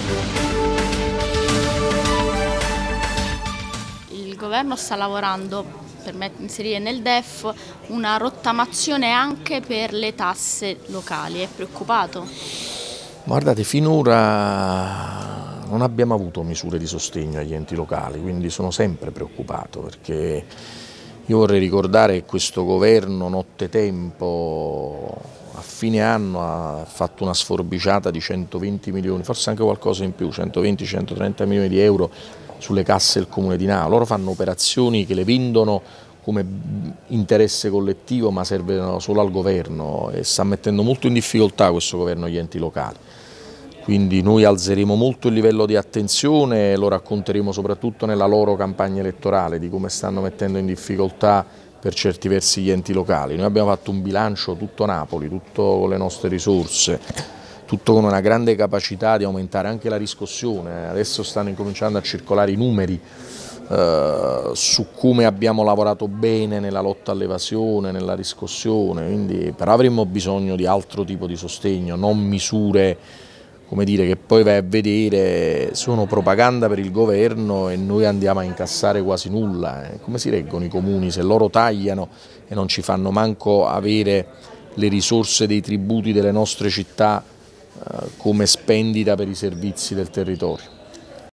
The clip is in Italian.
Il governo sta lavorando per inserire nel DEF una rottamazione anche per le tasse locali. È preoccupato? Guardate, finora non abbiamo avuto misure di sostegno agli enti locali, quindi sono sempre preoccupato, perché io vorrei ricordare che questo governo nottetempo a fine anno ha fatto una sforbiciata di 120 milioni, forse anche qualcosa in più, 120-130 milioni di euro sulle casse del Comune di Nava. Loro fanno operazioni che le vendono come interesse collettivo, ma servono solo al governo, e sta mettendo molto in difficoltà questo governo gli enti locali. Quindi noi alzeremo molto il livello di attenzione e lo racconteremo soprattutto nella loro campagna elettorale di come stanno mettendo in difficoltà per certi versi gli enti locali. Noi abbiamo fatto un bilancio tutto Napoli, tutto con le nostre risorse, tutto con una grande capacità di aumentare anche la riscossione. Adesso stanno incominciando a circolare i numeri su come abbiamo lavorato bene nella lotta all'evasione, nella riscossione, quindi, però avremmo bisogno di altro tipo di sostegno, non misure, come dire, che poi vai a vedere sono propaganda per il governo e noi andiamo a incassare quasi nulla. Come si reggono i comuni se loro tagliano e non ci fanno manco avere le risorse dei tributi delle nostre città come spendita per i servizi del territorio?